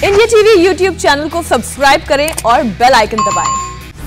India TV YouTube channel को subscribe करें और बेल आइकन दबाएं।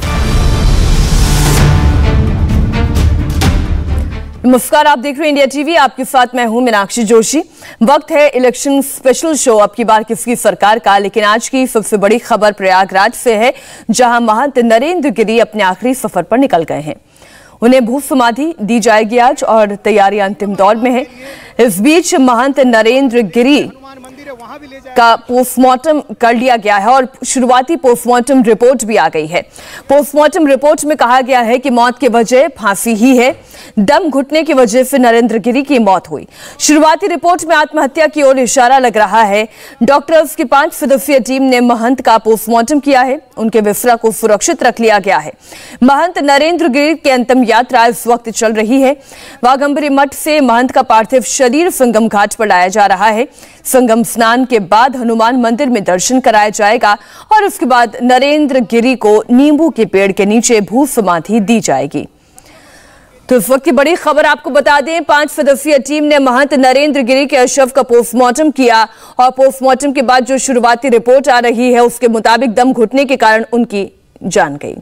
नमस्कार, आप देख रहे हैं इंडिया टीवी। आपके साथ मैं हूं मीनाक्षी जोशी। वक्त है इलेक्शन स्पेशल शो अब की बार किसकी सरकार का, लेकिन आज की सबसे बड़ी खबर प्रयागराज से है, जहां महंत नरेंद्र गिरी अपने आखिरी सफर पर निकल गए हैं। उन्हें भू समाधि दी जाएगी आज और तैयारियां अंतिम दौर में है। इस बीच महंत नरेंद्र गिरी का पोस्टमार्टम कर लिया गया है और शुरुआती पोस्टमार्टम रिपोर्ट भी आ गई है। पोस्टमार्टम रिपोर्ट में कहा गया है कि मौत की वजह फांसी ही है। दम घुटने की वजह से नरेंद्र गिरी की मौत हुई। शुरुआती रिपोर्ट में आत्महत्या की ओर इशारा लग रहा है। डॉक्टर्स की 5 सदस्यीय टीम ने महंत का पोस्टमार्टम किया है। उनके विसरा को सुरक्षित रख लिया गया है। महंत नरेंद्र गिरी की अंतिम यात्रा इस वक्त चल रही है। वाघंबरी मठ से महंत का पार्थिव शरीर संगम घाट पर लाया जा रहा है। संगम स्नान के बाद हनुमान मंदिर में दर्शन कराया जाएगा और उसके बाद नरेंद्र गिरी को नींबू के पेड़ के नीचे भू समाधि दी जाएगी। तो इस वक्त की बड़ी खबर आपको बता दें, 5 सदस्यीय टीम ने महंत नरेंद्र गिरी के शव का पोस्टमार्टम किया और पोस्टमार्टम के बाद जो शुरुआती रिपोर्ट आ रही है उसके मुताबिक दम घुटने के कारण उनकी जान गई।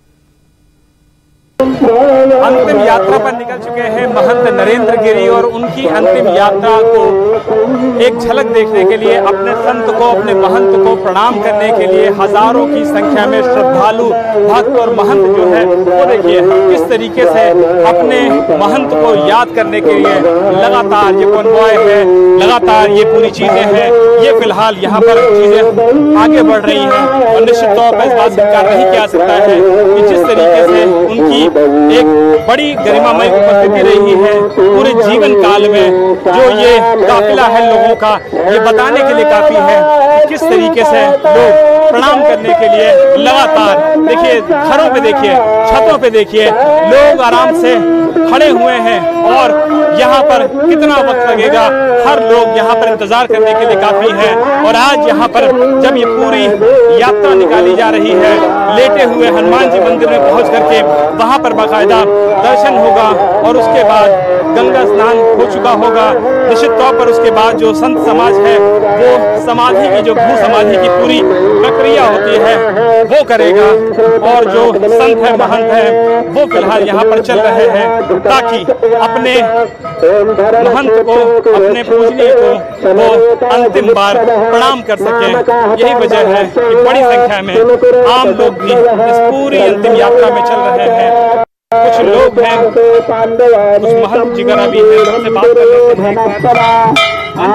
अंतिम यात्रा पर निकल चुके हैं महंत नरेंद्र गिरी और उनकी अंतिम यात्रा को एक झलक देखने के लिए, अपने संत को, अपने महंत को प्रणाम करने के लिए हजारों की संख्या में श्रद्धालु भक्त और महंत जो है वो देखिए किस तरीके से अपने महंत को याद करने के लिए लगातार ये कॉन्वॉय है, लगातार ये पूरी चीजें हैं, ये फिलहाल यहाँ पर चीजें आगे बढ़ रही हैं और निश्चित तौर पर इस बात से इनकार नहीं किया सकता है कि जिस तरीके से उनकी एक बड़ी गरिमामय उपस्थिति रही है पूरे जीवन काल में, जो ये काफिला है लोगों का, ये बताने के लिए काफी है कि किस तरीके से लोग प्रणाम करने के लिए लगातार देखिए घरों पे देखिए, छतों पे देखिए, लोग आराम से खड़े हुए हैं और यहाँ पर कितना वक्त लगेगा, हर लोग यहाँ पर इंतजार करने के लिए काफी है। और आज यहाँ पर जब ये पूरी यात्रा निकाली जा रही है, लेटे हुए हनुमान जी मंदिर में पहुंच करके वहां पर बाकायदा दर्शन होगा और उसके बाद गंगा स्नान हो चुका होगा। निश्चित तौर पर उसके बाद जो संत समाज है वो समाधि की, जो भू समाधि की पूरी प्रक्रिया होती है वो करेगा और जो संत है, महंत है, वो फिलहाल यहाँ पर चल रहे हैं ताकि अपने महंत को, अपने पूजनीय को वो अंतिम बार प्रणाम कर सकें। यही वजह है कि बड़ी संख्या में आम लोग भी इस पूरी अंतिम यात्रा में चल रहे हैं। कुछ लोग हैं, कुछ महंत जिगरा भी है, उनसे बात कर लेते हैं।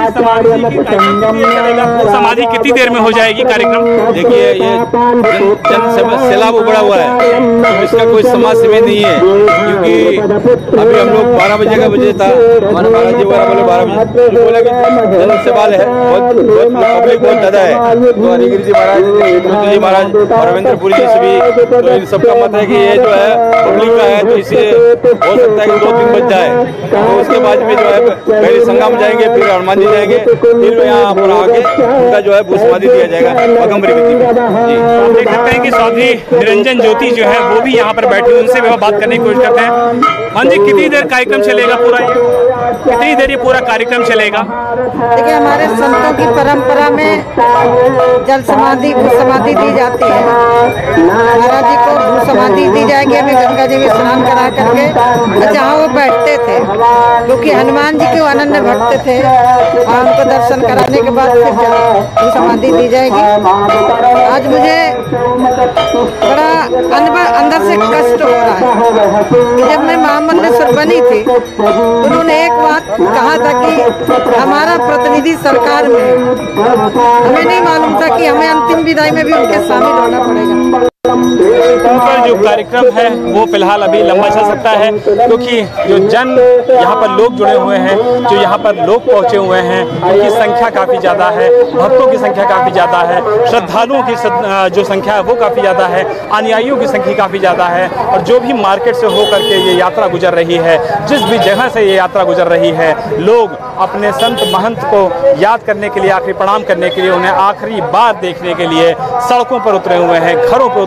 समाधि कितनी देर में हो जाएगी कार्यक्रम? देखिए ये जन सैलाब उबड़ा हुआ है, तो इसका कोई समाज सेवी नहीं है, क्योंकि अभी हम लोग 12 बजे का बजे था, हमारे महाराज जी बोले 12 बजे, बोला कि जन सवाल है, बहुत पब्लिक बहुत ज्यादा है। तो हरिगिरी जी महाराज, जी महाराज और रविंद्रपुरी जी से भी तो इन सबका मत है कि ये जो है पब्लिक का है, तो इसलिए हो सकता है कि 2-3 बज जाए। तो उसके बाद में जो है पहले संगम जाएंगे, फिर हनुमान जी जाएंगे, फिर यहाँ पर आके उनका जो है भू समाधि दिया जाएगा वाघंबरी में। जी आप देख सकते हैं कि चौधरी निरंजन ज्योति जो है वो भी यहाँ पर बैठे हुए, उनसे भी बात करने की कोशिश करते हैं। हाँ जी, कितनी देर कार्यक्रम चलेगा पूरा, कितनी देर ये पूरा कार्यक्रम चलेगा? देखिए हमारे संतों की परंपरा में जल समाधि, भू समाधि दी जाती है। महाराज जी को भू समाधि दी जाएगी, हमें गंगा जी में स्नान करा करके जहाँ वो बैठते थे, क्योंकि हनुमान जी के अनन्य भक्त थे, और उनको दर्शन कराने के बाद फिर भू समाधि दी जाएगी। आज मुझे बड़ा अंदर से कष्ट हो रहा है कि जब मैं महामंडलेश्वर बनी थी, उन्होंने एक बात कहा था कि हमारा प्रतिनिधि सरकार में, हमें नहीं मालूम था कि हमें अंतिम विदाई में भी उनके शामिल होना पड़ेगा। उनका जो कार्यक्रम है वो फिलहाल अभी लंबा चल सकता है, क्योंकि जो जन यहाँ पर लोग जुड़े हुए हैं, जो यहाँ पर लोग पहुँचे हुए हैं, उनकी संख्या काफ़ी ज़्यादा है, भक्तों की संख्या काफ़ी ज़्यादा है, श्रद्धालुओं की जो संख्या है वो काफ़ी ज़्यादा है, अनुयायियों की संख्या काफ़ी ज़्यादा है। और जो भी मार्केट से हो करके ये यात्रा गुजर रही है, जिस भी जगह से ये यात्रा गुजर रही है, लोग अपने संत महंत को याद करने के लिए, आखिरी प्रणाम करने के लिए, उन्हें आखिरी बार देखने के लिए सड़कों पर उतरे हुए हैं, घरों पर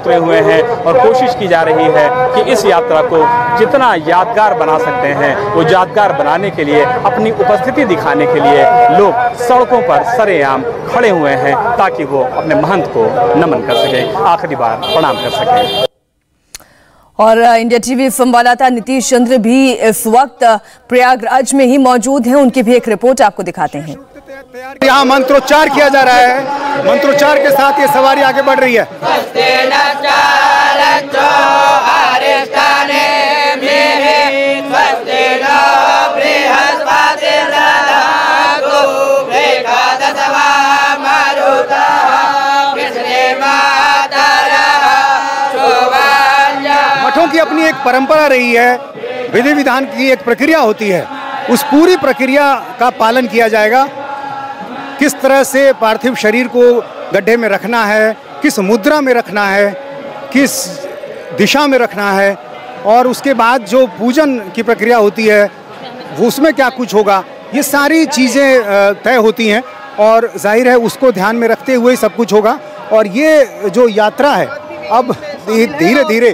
उतरे हुए हैं और कोशिश की जा रही है कि इस यात्रा को जितना यादगार बना सकते हैं वो यादगार बनाने के लिए अपनी उपस्थिति दिखाने के लिए लोग सड़कों पर सरेआम खड़े हुए हैं ताकि वो अपने महंत को नमन कर सकें, आखिरी बार प्रणाम कर सकें। और इंडिया टीवी संवाददाता नीतीश चंद्र भी इस वक्त प्रयागराज में ही मौजूद हैं, उनकी भी एक रिपोर्ट आपको दिखाते हैं। यहाँ मंत्रोच्चार किया जा रहा है, मंत्रोच्चार के साथ ये सवारी आगे बढ़ रही है। मठों की अपनी एक परंपरा रही है, विधि विधान की एक प्रक्रिया होती है, उस पूरी प्रक्रिया का पालन किया जाएगा। किस तरह से पार्थिव शरीर को गड्ढे में रखना है, किस मुद्रा में रखना है, किस दिशा में रखना है, और उसके बाद जो पूजन की प्रक्रिया होती है वो उसमें क्या कुछ होगा, ये सारी चीज़ें तय होती हैं और जाहिर है उसको ध्यान में रखते हुए सब कुछ होगा। और ये जो यात्रा है अब धीरे धीरे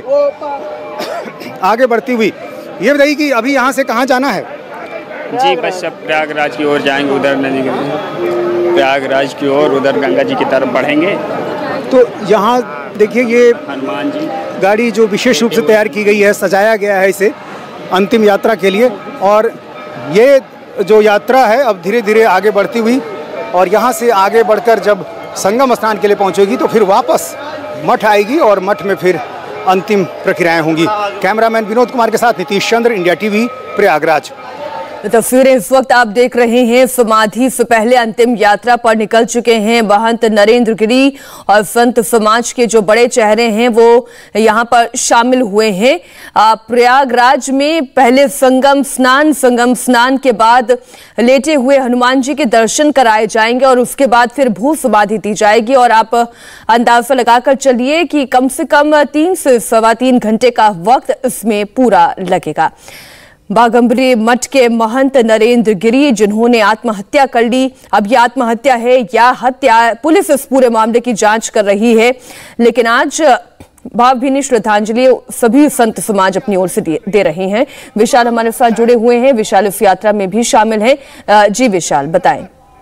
आगे बढ़ती हुई, ये बताइए कि अभी यहाँ से कहाँ जाना है? जी बस अब प्रयागराज की ओर जाएंगे, उधर नदी प्रयागराज की ओर, उधर गंगा जी की तरफ बढ़ेंगे। तो यहाँ देखिए ये हनुमान जी गाड़ी जो विशेष रूप से तैयार की गई है, सजाया गया है इसे अंतिम यात्रा के लिए, और ये जो यात्रा है अब धीरे धीरे आगे बढ़ती हुई और यहाँ से आगे बढ़कर जब संगम स्नान के लिए पहुँचेगी तो फिर वापस मठ आएगी और मठ में फिर अंतिम प्रक्रियाएं होंगी। कैमरामैन विनोद कुमार के साथ नीतीश चंद्र, इंडिया टीवी, प्रयागराज। तस्वीरें इस वक्त आप देख रहे हैं, समाधि से पहले अंतिम यात्रा पर निकल चुके हैं महंत नरेंद्र गिरी और संत समाज के जो बड़े चेहरे हैं वो यहां पर शामिल हुए हैं। प्रयागराज में पहले संगम स्नान के बाद लेटे हुए हनुमान जी के दर्शन कराए जाएंगे और उसके बाद फिर भू समाधि दी जाएगी। और आप अंदाजा लगाकर चलिए कि कम से कम 3 से सवा 3 घंटे का वक्त इसमें पूरा लगेगा। बाघंबरी मठ के महंत नरेंद्र गिरी जिन्होंने आत्महत्या कर ली, अब ये आत्महत्या है या हत्या, पुलिस इस पूरे मामले की जांच कर रही है, लेकिन आज भावभीनी श्रद्धांजलि सभी संत समाज अपनी ओर से दे रहे हैं। विशाल हमारे साथ जुड़े हुए हैं, विशाल इस यात्रा में भी शामिल है। जी विशाल, बताएं।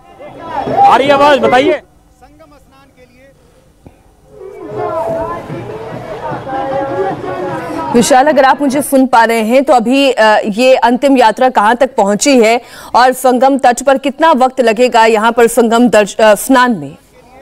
आ रही आवाज, बताइए। विशाल, अगर आप मुझे सुन पा रहे हैं तो अभी ये अंतिम यात्रा कहां तक पहुंची है और संगम तट पर कितना वक्त लगेगा यहां पर संगम स्नान में?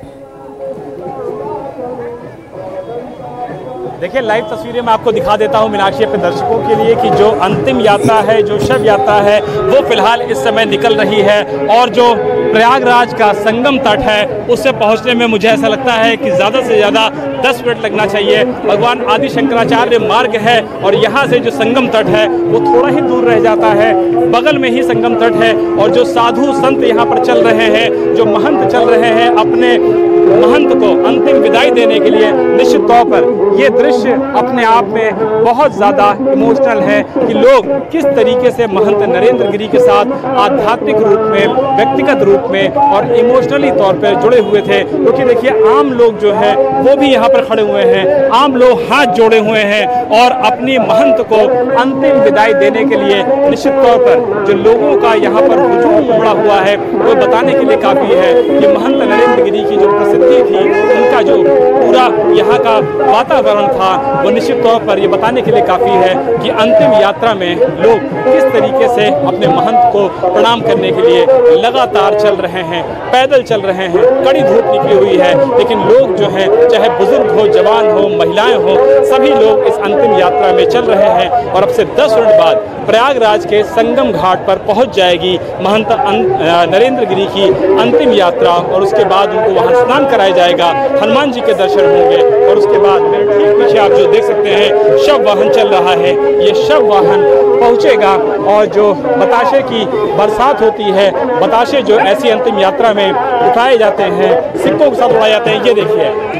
देखिए लाइव तस्वीरें मैं आपको दिखा देता हूं मीनाक्षी अपने दर्शकों के लिए कि जो अंतिम यात्रा है, जो शव यात्रा है वो फिलहाल इस समय निकल रही है और जो प्रयागराज का संगम तट है उससे पहुंचने में मुझे ऐसा लगता है कि ज़्यादा से ज़्यादा 10 मिनट लगना चाहिए। भगवान आदि शंकराचार्य मार्ग है और यहाँ से जो संगम तट है वो थोड़ा ही दूर रह जाता है, बगल में ही संगम तट है और जो साधु संत यहाँ पर चल रहे हैं, जो महंत चल रहे हैं अपने महंत को अंतिम विदाई देने के लिए, निश्चित तौर पर ये दृश्य अपने आप में बहुत ज़्यादा इमोशनल है कि लोग किस तरीके से महंत नरेंद्र गिरी के साथ आध्यात्मिक रूप में, व्यक्तिगत रूप में और इमोशनली तौर पर जुड़े हुए थे। क्योंकि देखिए आम लोग जो है वो भी यहाँ पर खड़े हुए हैं, आम लोग हाथ जोड़े हुए हैं और अपनी महंत को अंतिम विदाई देने के लिए निश्चित तौर पर जो लोगों का यहाँ पर हुजूम उमड़ा हुआ है वो बताने के लिए काफ़ी है कि महंत नरेंद्र गिरी की जो प्रसिद्धि थी, उनका जो पूरा यहाँ का वातावरण था वो निश्चित तौर पर ये बताने के लिए काफ़ी है कि अंतिम यात्रा में लोग किस तरीके से अपने महंत को प्रणाम करने के लिए लगातार चल रहे हैं, पैदल चल रहे हैं। कड़ी धूप निकली हुई है लेकिन लोग जो हैं, चाहे बुजुर्ग हो, जवान हो, महिलाएं हो, सभी लोग इस अंतिम यात्रा में चल रहे हैं और अब से 10 मिनट बाद प्रयागराज के संगम घाट पर पहुंच जाएगी महंत नरेंद्र गिरी की अंतिम यात्रा और उसके बाद उनको वहां स्नान कराया जाएगा, हनुमान जी के दर्शन होंगे और उसके बाद मेरे ठीक पीछे आप जो देख सकते हैं शव वाहन चल रहा है, ये शव वाहन पहुंचेगा और जो बताशे की बरसात होती है, बताशे जो ऐसी अंतिम यात्रा में उठाए जाते हैं, सिक्कों के साथ उड़ाए जाते हैं, ये देखिए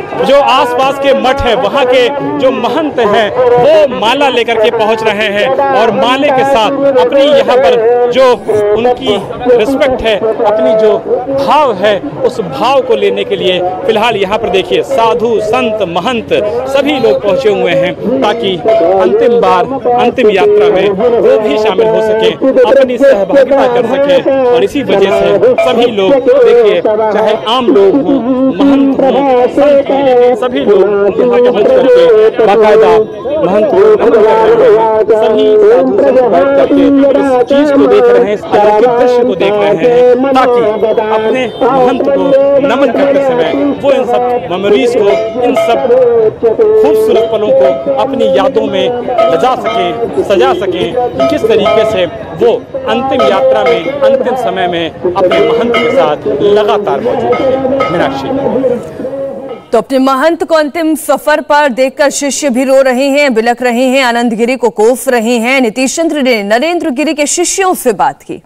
जो आसपास के मठ है वहाँ के जो महंत हैं वो माला लेकर के पहुँच रहे हैं और माले के साथ अपनी यहाँ पर जो उनकी रिस्पेक्ट है, अपनी जो भाव है, उस भाव को लेने के लिए फिलहाल यहाँ पर देखिए साधु संत महंत सभी लोग पहुँचे हुए हैं ताकि अंतिम बार अंतिम यात्रा में वो भी शामिल हो सके, अपनी सहभागिता कर सके। और इसी वजह से सभी लोग देखिए, चाहे आम लोग हों, महंत हों, संत हों, सभी लोग यहाँ पहुँच करके बाकायदा महंत को नमन कर रहे हैं। सभी साधु संत बैठ करके इस चीज को देख रहे हैं, इस अलौकिक दृश्य को देख रहे हैं ताकि अपने महंत को नमन करते समय वो इन सब मेमोरीज को, इन सब खूबसूरत पलों को अपनी यादों में सजा सकें कि किस तरीके से वो अंतिम यात्रा में, अंतिम समय में अपने महंत के साथ लगातार मौजूद है। मीनाक्षी। तो अपने महंत को अंतिम सफर पर देखकर शिष्य भी रो रहे हैं, बिलख रहे हैं, आनंद गिरी को कोस रहे हैं। नीतीश चंद्र ने नरेंद्र गिरी के शिष्यों से बात की।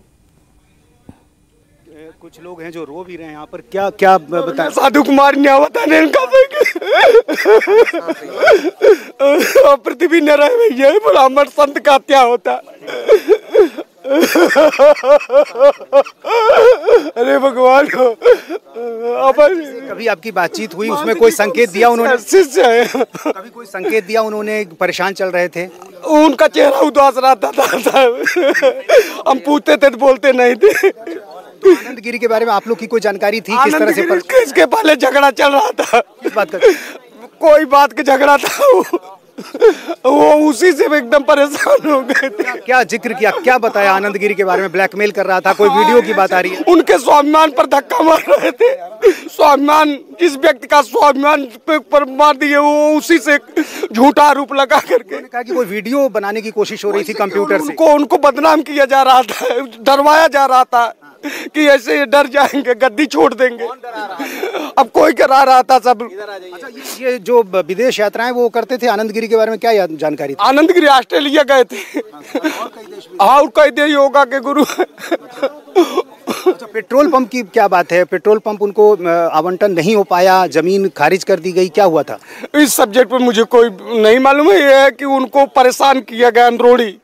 कुछ लोग हैं जो रो भी रहे हैं यहाँ पर, क्या क्या बताएं? साधु कुमार न्यावता ने इनका पृथ्वी न रहे भैया, ब्राह्मण संत का क्या होता। अरे भगवान को कभी आपकी बातचीत हुई, उसमें कोई संकेत दिया उन्होंने? शिष्य है, कभी कोई संकेत दिया उन्होंने? परेशान चल रहे थे, उनका चेहरा उदास रहता था, हम पूछते थे तो बोलते नहीं थे। तो आनंद गिरी के बारे में आप लोग की कोई जानकारी थी? किस तरह से इसके पहले झगड़ा चल रहा था? किस बात का? कोई बात का झगड़ा था, वो उसी से एकदम परेशान हो गए थे। क्या जिक्र किया, क्या बताया आनंद गिरी के बारे में? ब्लैकमेल कर रहा था, कोई वीडियो की बात आ रही है? उनके स्वाभिमान पर धक्का मार रहे थे। स्वाभिमान, जिस व्यक्ति का स्वाभिमान पर मार दिए, वो उसी से झूठा आरोप लगा करके कहा कि कोई वीडियो बनाने की कोशिश हो रही थी कंप्यूटर से। उनको बदनाम किया जा रहा था, डरवाया जा रहा था कि ऐसे डर जाएंगे, गद्दी छोड़ देंगे। अब कोई करा रहा था सब। अच्छा, ये जो विदेश यात्राएं वो करते थे, आनंद गिरी के बारे में क्या जानकारी थी? आनंद गिरी ऑस्ट्रेलिया गए थे। हाँ, और कई देर योगा के गुरु। अच्छा, पेट्रोल पंप की क्या बात है? पेट्रोल पंप उनको आवंटन नहीं हो पाया, जमीन खारिज कर दी गई, क्या हुआ था? इस सब्जेक्ट पर मुझे कोई नहीं मालूम है। ये है कि उनको परेशान किया गया अंदरोड़ी।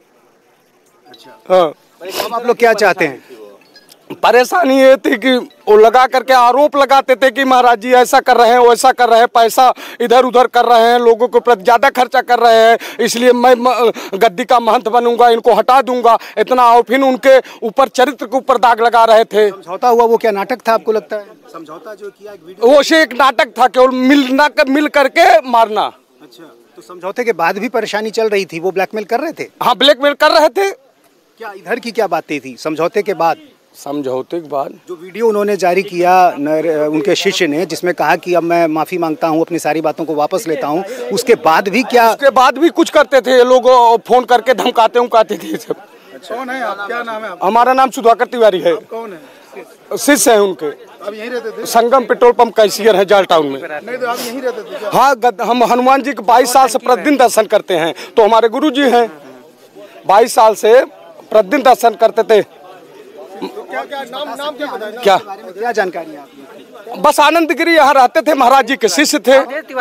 हाँ, अब आप लोग क्या चाहते हैं? परेशानी ये थी कि वो लगा करके आरोप लगाते थे कि महाराज जी ऐसा कर रहे हैं, वैसा कर रहे हैं, पैसा इधर उधर कर रहे हैं, लोगों के प्रति ज्यादा खर्चा कर रहे हैं, इसलिए मैं गद्दी का महंत बनूंगा, इनको हटा दूंगा, इतना। और फिर उनके ऊपर चरित्र के ऊपर दाग लगा रहे थे। समझौता हुआ, वो क्या नाटक था आपको लगता है? समझौता जो किया वो से एक नाटक था, केवल मिल करके मारना। अच्छा, तो समझौते के बाद भी परेशानी चल रही थी, वो ब्लैकमेल कर रहे थे? हाँ, ब्लैकमेल कर रहे थे। क्या इधर की क्या बातें थी समझौते के बाद? समझौते के बाद जो वीडियो उन्होंने जारी किया उनके शिष्य ने, जिसमें कहा कि अब मैं माफी मांगता हूं, अपनी सारी बातों को वापस लेता हूं, उसके बाद भी क्या? उसके बाद भी कुछ करते थे ये लोग, फोन करके धमकाते उमकाते थे सब। कौन है आप? क्या नाम है? हमारा नाम सुधाकर तिवारी है। कौन है? शिष्य है उनके। आप यहीं रहते थे? संगम पेट्रोल पंप कैशियर है जाल टाउन में। नहीं तो आप यहीं रहते थे? हाँ, हम हनुमान जी के 22 साल से प्रतिदिन दर्शन करते हैं, तो हमारे गुरु जी हैं। 22 साल से प्रतिदिन दर्शन करते थे। क्या जानकारी है? बस आनंद गिरी यहाँ रहते थे, महाराज जी के शिष्य थे।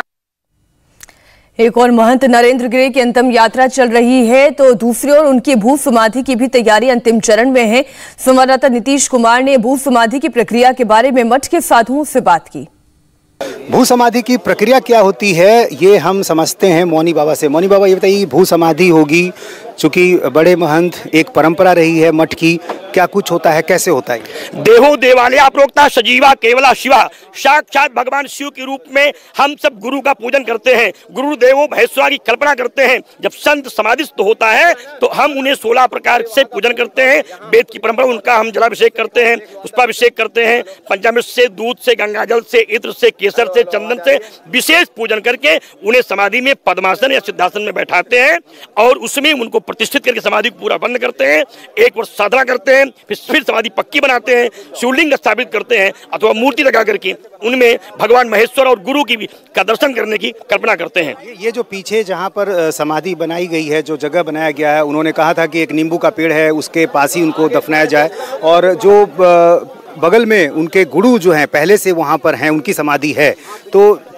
एक और महंत नरेंद्र गिरी की अंतिम यात्रा चल रही है, तो दूसरी ओर उनकी भू समाधि की भी तैयारी अंतिम चरण में है। संवाददाता नीतीश कुमार ने भू समाधि की प्रक्रिया के बारे में मठ के साधुओं से बात की। भू समाधि की प्रक्रिया क्या होती है, ये हम समझते हैं मौनी बाबा से। मौनी बाबा, ये बताइए, भू समाधि होगी, चूंकि बड़े महंत, एक परंपरा रही है मठ की, क्या कुछ होता है, कैसे होता है? देहो देवालया प्रोक्ता सजीवा केवला शिवा। साक्षात भगवान शिव के रूप में हम सब गुरु का पूजन करते हैं, गुरुदेवों महेश्वरा की कल्पना करते हैं। जब संत समाधिस्थ होता है तो हम उन्हें 16 प्रकार से पूजन करते हैं। वेद की परंपरा, उनका हम जलाभिषेक करते हैं, पुष्पाभिषेक करते हैं, पंचामृत से, दूध से, गंगाजल से, इत्र से, केसर से, चंदन से विशेष पूजन करके उन्हें समाधि में पद्मासन या सिद्धासन में बैठाते हैं और उसमें उनको प्रतिष्ठित करके समाधि को पूरा बंद करते हैं। 1 वर्ष साधना करते हैं, फिर समाधि पक्की बनाते हैं, शिवलिंग स्थापित करते हैं अथवा मूर्ति लगा करके उनमें भगवान महेश्वर और गुरु की का दर्शन करने की कल्पना करते हैं। ये जो पीछे जहाँ पर समाधि बनाई गई है, जो जगह बनाया गया है, उन्होंने कहा था कि एक नींबू का पेड़ है, उसके पास ही उनको दफनाया जाए, और जो बगल में उनके गुरु जो हैं पहले से वहाँ पर हैं, उनकी समाधि है, तो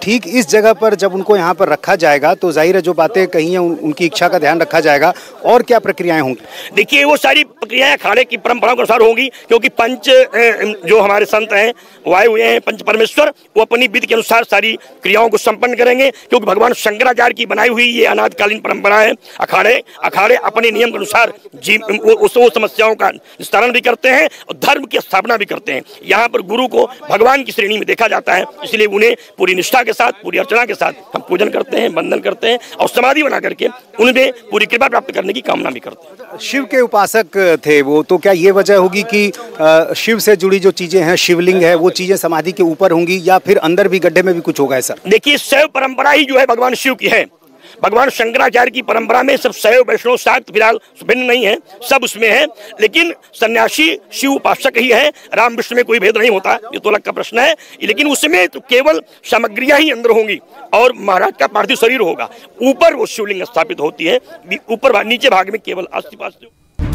ठीक इस जगह पर जब उनको यहाँ पर रखा जाएगा तो जाहिर है जो बातें कही हैं उनकी इच्छा का ध्यान रखा जाएगा। और क्या प्रक्रियाएं होंगी? देखिए, वो सारी प्रक्रियाएं अखाड़े की परंपराओं के अनुसार होंगी, क्योंकि पंच जो हमारे संत हैं वो आए हुए हैं, पंच परमेश्वर, वो अपनी विधि के अनुसार सारी क्रियाओं को संपन्न करेंगे, क्योंकि भगवान शंकराचार्य की बनाई हुई ये अनादिकालीन परंपरा है। अखाड़े अपने नियम के अनुसार वो समस्याओं का निस्तारण भी करते हैं और धर्म की स्थापना भी करते हैं। यहाँ पर गुरु को भगवान की श्रेणी में देखा जाता है, इसलिए उन्हें पूरी निष्ठा के साथ, पूरी अर्चना के साथ हम पूजन करते हैं, वंदन करते हैं और समाधि बना करके उनमें पूरी कृपा प्राप्त करने की कामना भी करते हैं। शिव के उपासक थे वो, तो क्या ये वजह होगी कि शिव से जुड़ी जो चीजें हैं, शिवलिंग है, वो चीजें समाधि के ऊपर होंगी या फिर अंदर भी गड्ढे में भी कुछ होगा ऐसा? देखिए, शैव परंपरा ही जो है भगवान शिव की है। भगवान शंकराचार्य की परंपरा में सब शैव वैष्णव शाक्त फिलहाल भिन्न नहीं है, सब उसमें है, लेकिन सन्यासी शिव उपासक ही है। राम विष्णु में कोई भेद नहीं होता, ये तो अलग का प्रश्न है। लेकिन उसमें तो केवल सामग्रियां ही अंदर होंगी और महाराज का पार्थिव शरीर होगा। ऊपर वो शिवलिंग स्थापित होती है, ऊपर नीचे भाग में केवल अस्थि।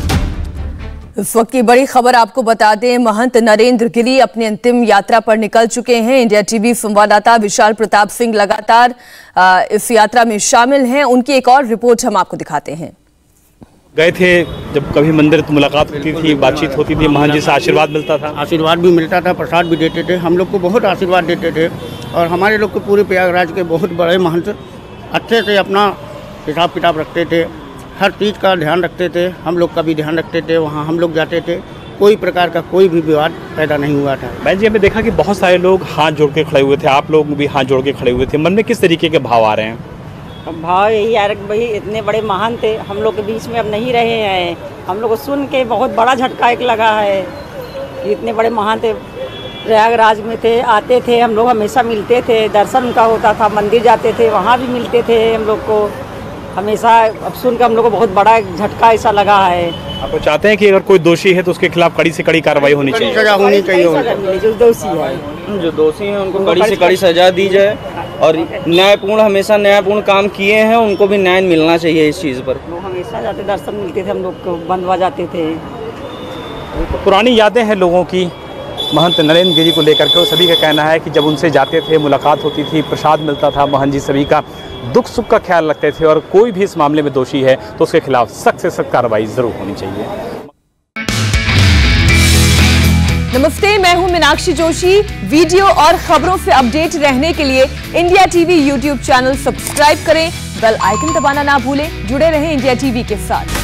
इस वक्त की बड़ी खबर आपको बता दें, महंत नरेंद्र गिरी अपनी अंतिम यात्रा पर निकल चुके हैं। इंडिया टीवी संवाददाता विशाल प्रताप सिंह लगातार इस यात्रा में शामिल हैं। उनकी एक और रिपोर्ट हम आपको दिखाते हैं। गए थे जब कभी मंदिर तो मुलाकात होती थी, बातचीत होती थी, महंत जी से आशीर्वाद मिलता था। आशीर्वाद भी मिलता था, प्रसाद भी देते थे, हम लोग को बहुत आशीर्वाद देते थे। और हमारे लोग को पूरे प्रयागराज के बहुत बड़े महंत अच्छे से अपना हिसाब किताब रखते थे, हर चीज़ का ध्यान रखते थे, हम लोग का भी ध्यान रखते थे। वहाँ हम लोग जाते थे, कोई प्रकार का कोई भी विवाद पैदा नहीं हुआ था। भाई जी, हमें देखा कि बहुत सारे लोग हाथ जोड़ के खड़े हुए थे, आप लोग भी हाथ जोड़ के खड़े हुए थे, मन में किस तरीके के भाव आ रहे हैं? भाव यही यार, भाई इतने बड़े महान थे, हम लोग के बीच में अब नहीं रहे हैं। हम लोग को सुन के बहुत बड़ा झटका एक लगा है कि इतने बड़े महान थे, प्रयागराज में थे, आते थे, हम लोग हमेशा मिलते थे, दर्शन उनका होता था, मंदिर जाते थे, वहाँ भी मिलते थे हम लोग को हमेशा। अब सुन के हम लोग को बहुत बड़ा झटका ऐसा लगा है। आप चाहते हैं कि अगर कोई दोषी है तो उसके खिलाफ कड़ी से कड़ी कार्रवाई होनी चाहिए? सजा होनी चाहिए। जो दोषी है उनको कड़ी से कड़ी सजा दी जाए और न्यायपूर्ण, हमेशा न्यायपूर्ण काम किए हैं, उनको भी न्याय मिलना चाहिए इस चीज़ पर। लोग हमेशा जाते, दर्शन मिलते थे, हम लोग को बंधवा जाते थे। तो पुरानी यादें हैं लोगों की महंत नरेंद्र गिरी को लेकर के। सभी का कहना है कि जब उनसे जाते थे, मुलाकात होती थी, प्रसाद मिलता था, महंत जी सभी का दुख सुख का ख्याल रखते थे और कोई भी इस मामले में दोषी है तो उसके खिलाफ सख्त से सख्त कार्रवाई जरूर होनी चाहिए। नमस्ते, मैं हूं मीनाक्षी जोशी। वीडियो और खबरों से अपडेट रहने के लिए India TV YouTube channel subscribe करें, बेल आइकन दबाना ना भूलें। जुड़े रहें इंडिया टीवी के साथ।